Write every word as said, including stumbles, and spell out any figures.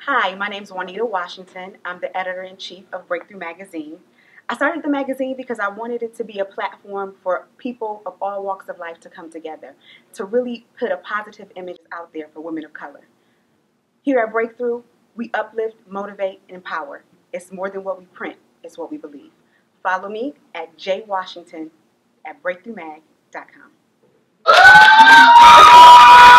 Hi, my name is Juanita Washington. I'm the editor-in-chief of Breakthrough Magazine. I started the magazine because I wanted it to be a platform for people of all walks of life to come together, to really put a positive image out there for women of color. Here at Breakthrough, we uplift, motivate, and empower. It's more than what we print, it's what we believe. Follow me at j washington at breakthrough mag dot com.